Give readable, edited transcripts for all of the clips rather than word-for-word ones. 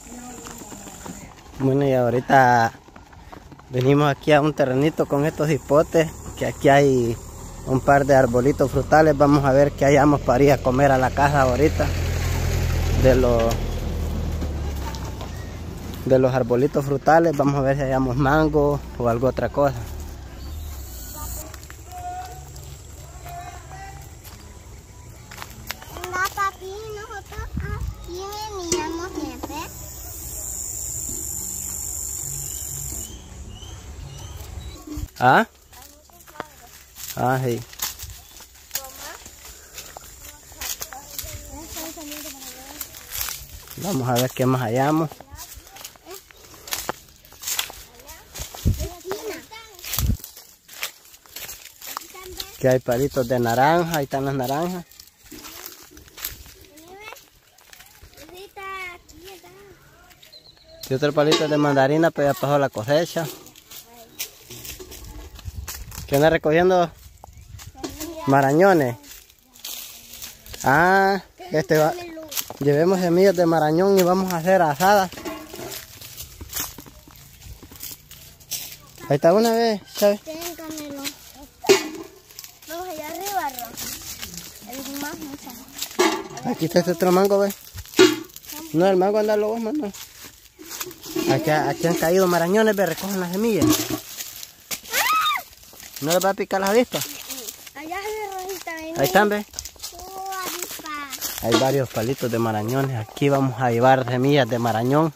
Bueno, y ahorita venimos aquí a un terrenito con estos hipotes, que aquí hay un par de arbolitos frutales. Vamos a ver qué hallamos para ir a comer a la casa ahorita de los arbolitos frutales. Vamos a ver si hallamos mango o algo otra cosa. Papi, nosotros aquí veníamos siempre. ¿Ah? Ah, sí. Vamos a ver qué más hallamos. Que hay palitos de naranja, ahí están las naranjas. Y otro palito de mandarina, pero ya pasó la cosecha. ¿Qué anda recogiendo? Marañones. Ah, llevemos semillas de marañón y vamos a hacer asadas. Ahí está una vez, ¿sabes? Téngamelo. Vamos allá arriba, el más mucho. Aquí está este otro mango, ¿ves? No, el mango anda vos, mano. Aquí han caído marañones, ve, recogen las semillas. ¿No les va a picar las avispas? Allá de rojita, Ahí están, ve. Hay varios palitos de marañones. Aquí vamos a llevar semillas de marañón.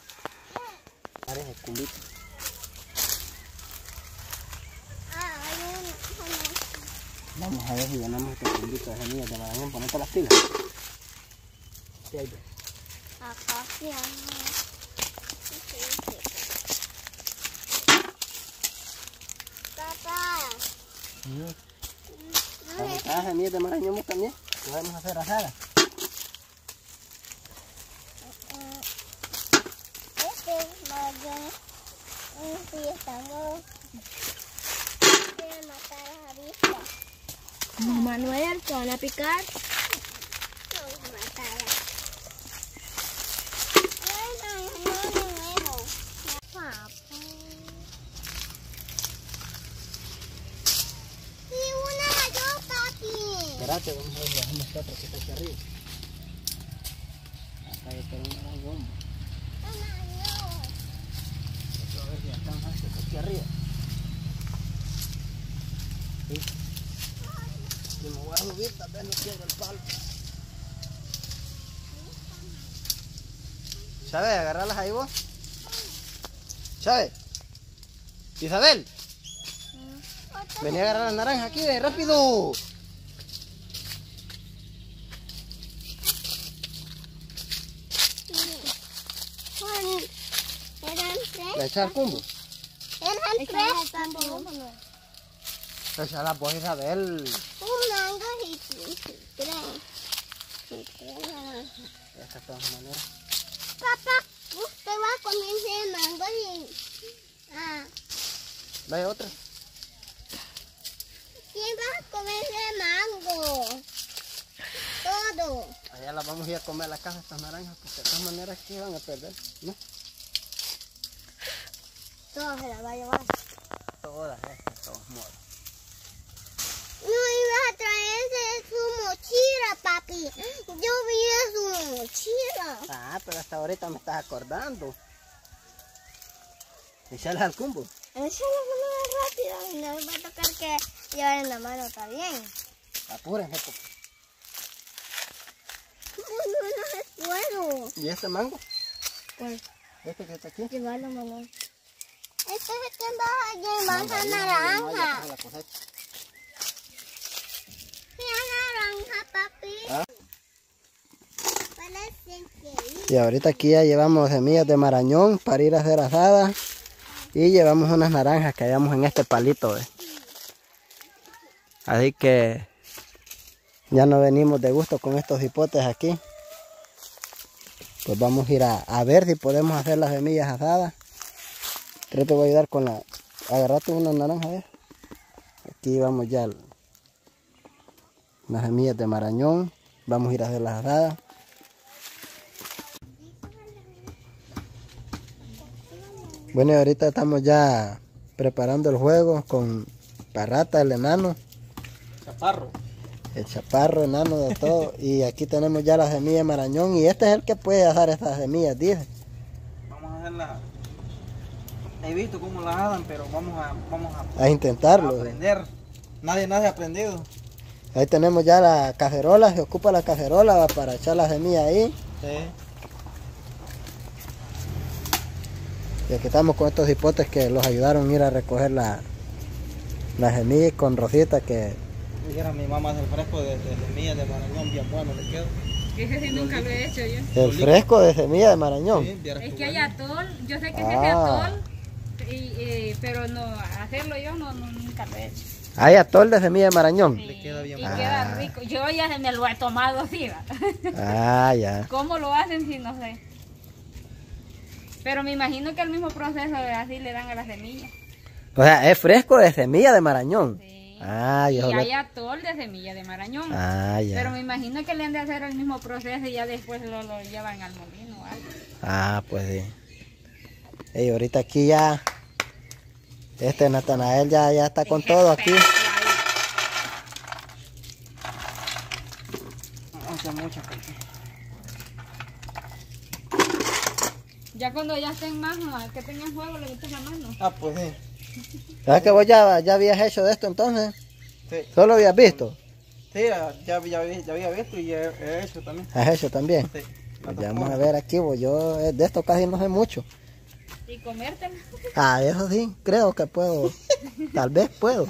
Vamos a ver si llenamos este cumbito de semillas de marañón. Ponete las pilas. Sí, ahí ve. Acá sí, papá. Las semillas de marañón también. Podemos hacer asadas. Sí, estamos. Quieren matar a avispas. Manuel, ¿te van a picar? Vamos a matar. Sí, una yo, papi. Espérate, vamos a ver si bajamos esta otra que está aquí arriba. Acá hay otro marañón. A ver si alcanza aquí arriba. ¿Sí? Si me voy a subir, tal vez no quiero el palo. ¿Sabes? Agarrarlas ahí vos. ¿Sabes? Isabel. Vení a agarrar las naranjas aquí, ve, rápido. Eran tres. ¿Le echas el cumbo? Eran tres, papi. Echala pues, Isabel. Un mango y tres. Esta de todas maneras. Papá, usted va a comerse el mango y... ¿Vaya otra? ¿Quién va a comerse el mango? Todo. Allá las vamos a ir a comer a la casa estas naranjas, porque de todas maneras aquí van a perder, ¿no? Todas se las va a llevar. Todas estas, de todos modos. No ibas a traerse su mochila, papi. Yo vi su mochila. Ah, pero hasta ahorita me estás acordando. Echarlas al cumbo. Eso es muy rápido. No va a tocar que llevar en la mano también. Apúrense, porque... No se puedo. ¿Y este mango? ¿Cuál? Este que está aquí. Llevarlo, mamá. Este es el que va a llevar la naranja. Mira naranja, papi. ¿Ah? Parecen que... Y ahorita aquí ya llevamos semillas de marañón para ir a hacer asadas. Y llevamos unas naranjas que hallamos en este palito, ¿ves? Así que ya no venimos de gusto con estos hipotes aquí. Pues vamos a ir a ver si podemos hacer las semillas asadas. Creo que te voy a ayudar con la... Agarrate una naranja, ¿ves? Aquí vamos ya las semillas de marañón. Vamos a ir a hacer las asadas. Bueno, y ahorita estamos ya preparando el juego con Parrata, el enano. Chaparro. El chaparro, enano de todo. Y aquí tenemos ya la semilla de marañón. Y este es el que puede hacer estas semillas, dice. Vamos a hacerla. He visto cómo las hagan, pero vamos A intentarlo. a aprender. Nadie ha aprendido. Ahí tenemos ya la cacerola. Se ocupa la cacerola para echar la semilla ahí. Sí. Y aquí estamos con estos hipotes que los ayudaron a ir a recoger la semilla, con Rosita que... Dijera mi mamá el fresco de semillas de marañón, bien bueno le quedó. Ese sí nunca lo he hecho yo. El fresco de semilla de marañón. Sí, vieras Es qué que hay bueno. atol, yo sé que es ese atol, pero no, hacerlo yo nunca lo he hecho. Hay atol de semilla de marañón. Le queda bien y bueno. queda rico. Yo ya me lo he tomado así, ¿va? Ah, ya. ¿Cómo lo hacen si no sé? Pero me imagino que el mismo proceso así le dan a la semilla. O sea, es fresco de semilla de marañón. Sí. Ah, Y yo hay atol de semilla de marañón. Ah, ya. Pero me imagino que le han de hacer el mismo proceso y ya después lo llevan al molino o algo. Ah, pues sí. Y ahorita aquí ya... Este Natanael ya está con todo aquí. Mucha porque... Ya cuando ya estén más, que tengan fuego, le metes la mano. Ah, pues sí. ¿Sabes que vos ya habías hecho de esto entonces? Sí, ¿Solo habías visto? sí ya había visto y he hecho también. ¿Has hecho también? Sí. Pues ya vamos a ver aquí, pues yo de esto casi no sé mucho. Y comértela. Ah, eso sí, creo que puedo. Tal vez puedo.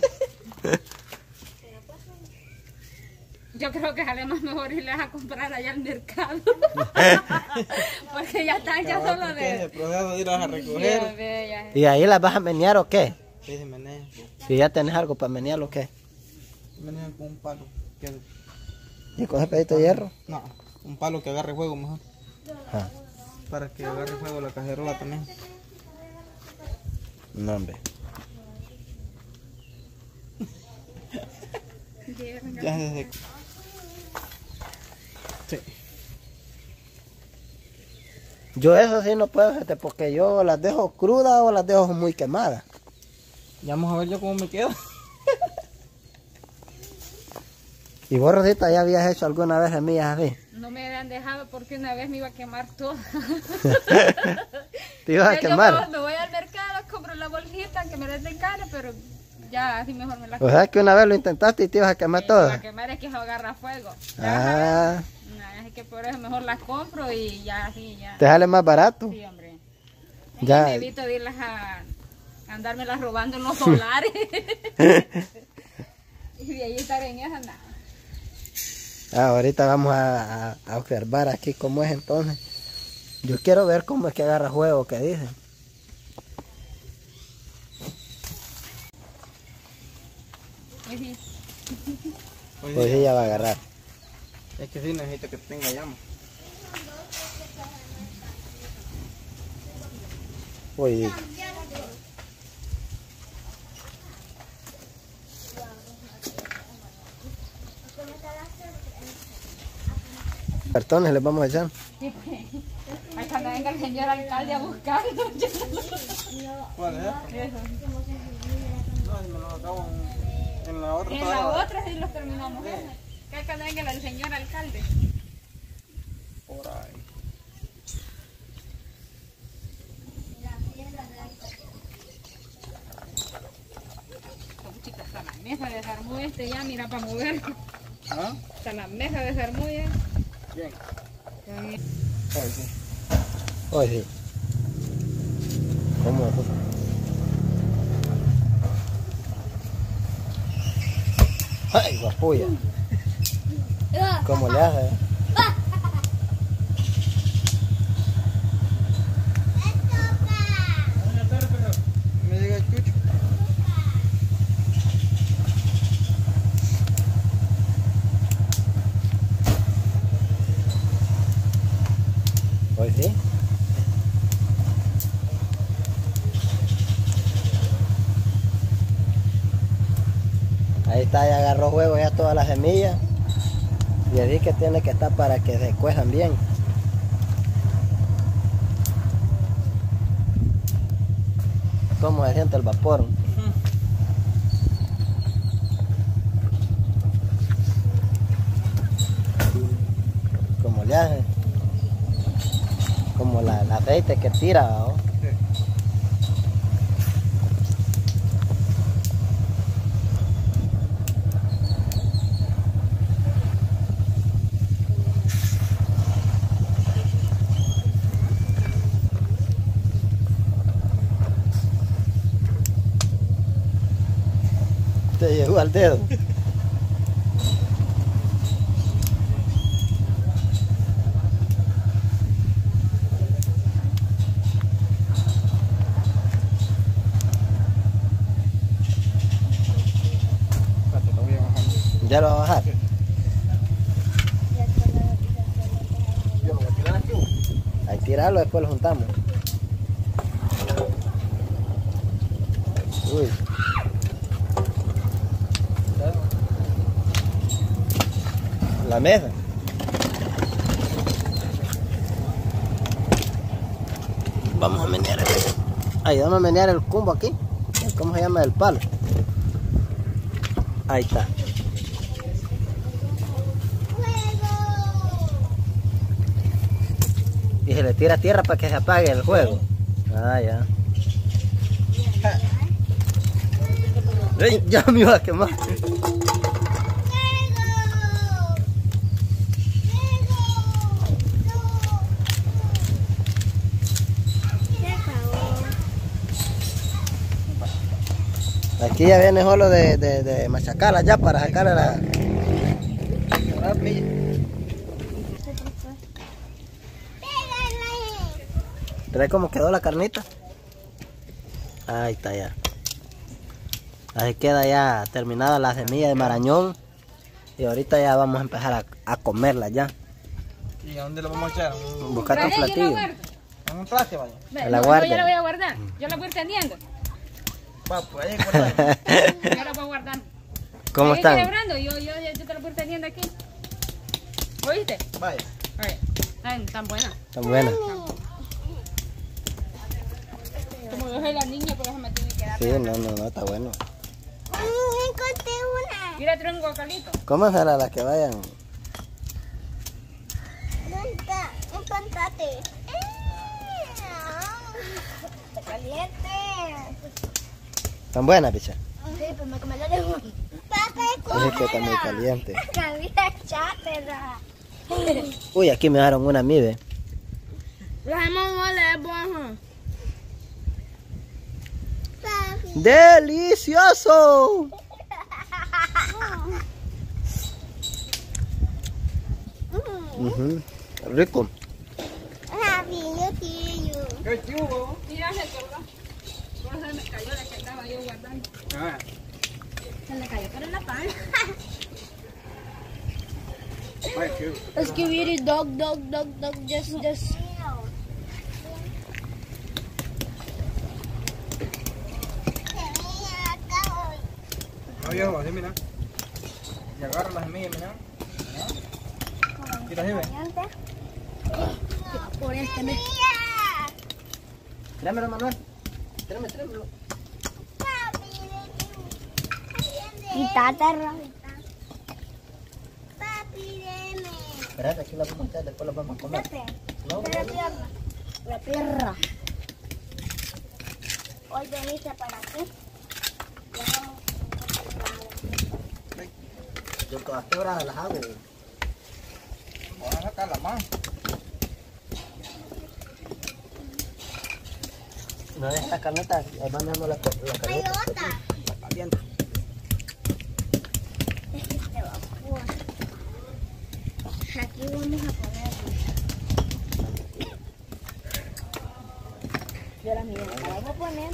Yo creo que sale más mejor irles a comprar allá al mercado. Porque ya están ya solo El de... proceso de irlas a Ya, recoger. ya. ¿Y ahí las vas a menear o qué? Sí, se menea. Si ya tenés algo para menear o qué. Menea con un palo. ¿Y con ese pedito de hierro? No, un palo que agarre fuego mejor. Ah, Para que agarre fuego la cacerola también. no, hombre. Ya se secó. Sí. Yo eso sí no puedo, porque yo las dejo crudas o las dejo muy quemadas. Ya vamos a ver yo cómo me queda. ¿Y vos, Rosita, ya habías hecho alguna vez semillas así? No me han dejado porque una vez me iba a quemar todo. ¿Te ibas a Yo quemar? me voy al mercado, compro la bolsita que me den de cara, pero ya así mejor me la O sea que una vez lo intentaste y te ibas a quemar Me todo. iba a quemar es que eso agarra fuego. Ah, No, es que por eso mejor las compro y ya así ya. te sale más barato. Sí, hombre. Ya. Me evito de irlas a andármelas robando en los solares. Y de ahí estar en esa nada. Ahorita vamos a observar aquí cómo es entonces. Yo quiero ver cómo es que agarra juego, que dicen. Pues sí. Pues sí, ya va a agarrar. Es que sí necesito que tenga llama. Uy, cartones les vamos a echar. Ay, cuando venga el señor alcalde a buscarlo. ¿Cuál es? Eso. No, me lo acabo en la otra. En la otra sí los terminamos. Que cuando venga el señor alcalde. Por ahí. Chicas, hasta la mesa de desarmó ya, mira, para moverlo. ¿Ah? Hasta la mesa de desarmó ya. Bien. Con- Ahí sí. Uy, sí. ¿Cómo es eso? Ay, guapuya. ¿Cómo le hace? Me llega el chucho. Uy, sí. Ahí está, ya agarró juego ya todas las semillas. Y así que tiene que estar para que se cuejan bien. cómo se siente el vapor. Como le hace. Como el aceite que tira, ¿no? Te llegó al dedo. ¿Ya lo va a bajar? Yo lo voy a tirar aquí. Ahí tirarlo, después lo juntamos. Uy. La mesa. Vamos a menear el... Ayúdame a menear el cumbo aquí. ¿Cómo se llama el palo? Ahí está. Y se le tira tierra para que se apague el juego. Ah, ya. Ey, ya me iba a quemar. Aquí ya viene solo de machacarla ya para sacarle la... ¿Ves cómo quedó la carnita? Ahí está ya. Ahí queda ya terminada la semilla de marañón. Y ahorita ya vamos a empezar a comerla ya. ¿Y a dónde lo vamos a echar? Buscate un platillo. En un plato, vaya. En la guardia. Yo la voy a guardar. Yo la voy a ir teniendo. Va, pues ahí guardar. Yo la voy a guardar. ¿Cómo Ahí están? celebrando, yo te la voy a ir teniendo aquí. ¿Oíste? Vaya. Ay, tan buena. Están buenas. Como yo soy la niña, por eso me tiene que dar. Sí, no, está bueno. Encontré una. Mira, trae un guacalito. Cómansela las que vayan. Encontrate. Está caliente. ¿Están buenas, picha? Sí, pues me comí la de un. Es que está muy caliente. Cabita chátera. Uy, aquí me dejaron una a mí, ve. Los hemos mole, ¡Delicioso! Ujú, rico. ¿Qué chubo? Mira, se colgó. Por eso me cayó la que estaba yo guardando. Ah. Se le cayó por la pan. Ay, chubo. Escribir dog, just. No, viejo, así mira. Y agarra las semillas, mira. Mira, así ve. Por este mes. Tráemelo, Manuel. Tráemelo. Quítate, Rafa. Espérate, aquí la vamos a echar, después la vamos a comer. No, La perra. Hoy veniste para aquí. yo todas quebradas las hago. Voy a sacar la mano. No dejes la carneta, ahí mandamos la carneta. Está caliente. Aquí vamos a ponerlo. Yo la mía, la voy a poner.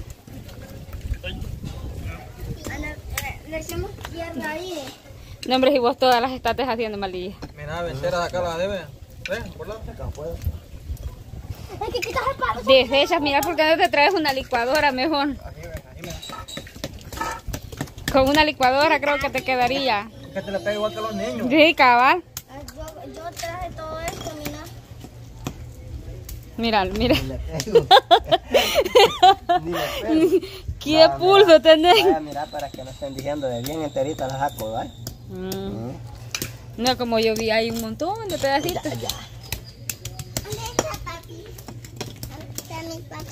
Le echamos tierra ahí. No, hombre, y vos todas las estás haciendo maldilla. Mira, ventera de acá la debe. ¿Ves? Por lado. Acá puedo. Hay que quitar el palo. Desechas, mira, ¿por qué no te traes una licuadora mejor? Aquí ven, ahí mira. Con una licuadora creo que te quedaría. Es que te le pega igual que a los niños. Sí, cabal. Yo traje todo esto, mira. Mira, mira. Le pego. Ni le pelo. ¿Qué Va, pulso mira, tenés? vaya, mira, para que no estén diciendo de bien enterita la saco, ¿vale? No, como yo vi ahí un montón de pedacitos. Ya, ya. ¿Dónde está papi? ¿Dónde está mi papi?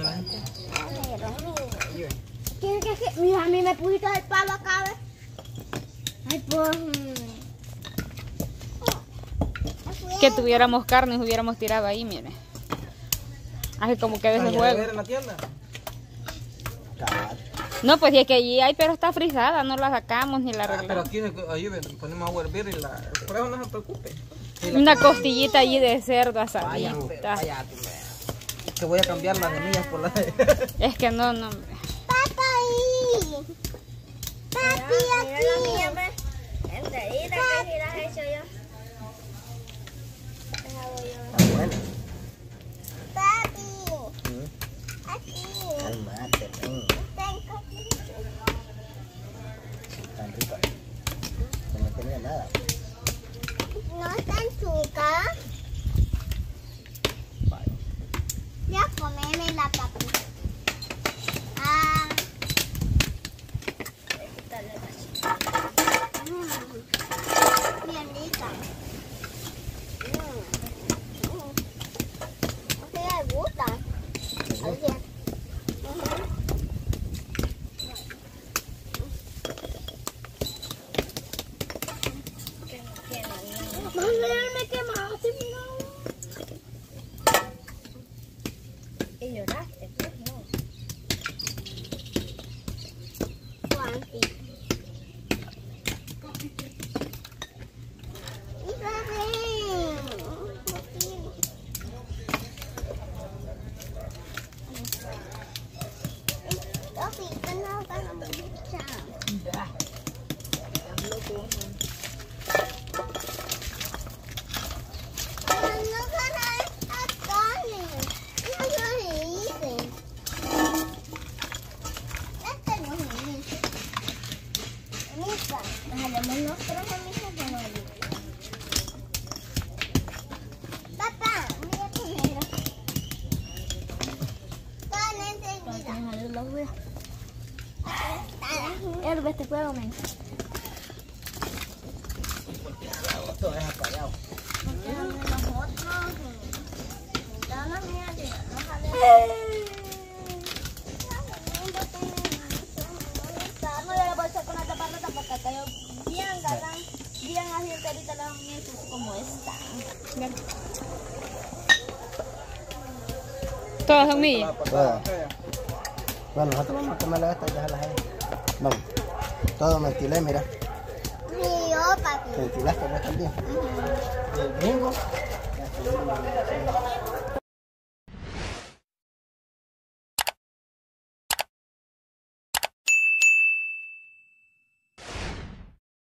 ¿Qué? Mira, a mí me pusiste el palo acá, ¿ves? Ay, pues... Que tuviéramos carne y hubiéramos tirado ahí, mire. Así como que de ese ¿Ya juego. ver en la tienda? Cabal. No, pues es que allí hay, pero está frisada, no la sacamos ni la Pero arreglamos. aquí ayude, ponemos agua a hervir y la... Por eso no se preocupe. Y la- Una costillita allí de cerdo Vaya, asadita. vaya, tú me... Que voy a cambiar las semillas por las de... Es que no. Papi aquí. Enterita que si las he hecho yo. Está bueno. Papi. Aquí. Calmate, ven. Tengo. Tan rico. Que no tenía nada. No está en azúcar. Vaya. Ya comeme la papi. Ah. Bien rica. ¿A le gusta? Así. Me quemaste, y lloraste, pues no. Juanti. Papá, mira primero. Herbe este fuego, men. Todo es apagado. No le voy a echar con la taparrota porque cayó bien galán, bien así enterita la miel como esta. Todas son mías. Todas. Bueno, nosotros vamos a comer esta y dejarlas ahí. Vamos. Todo me estilé, mira. Sí, yo, papi. Te estilaste vos también. Y el gringo.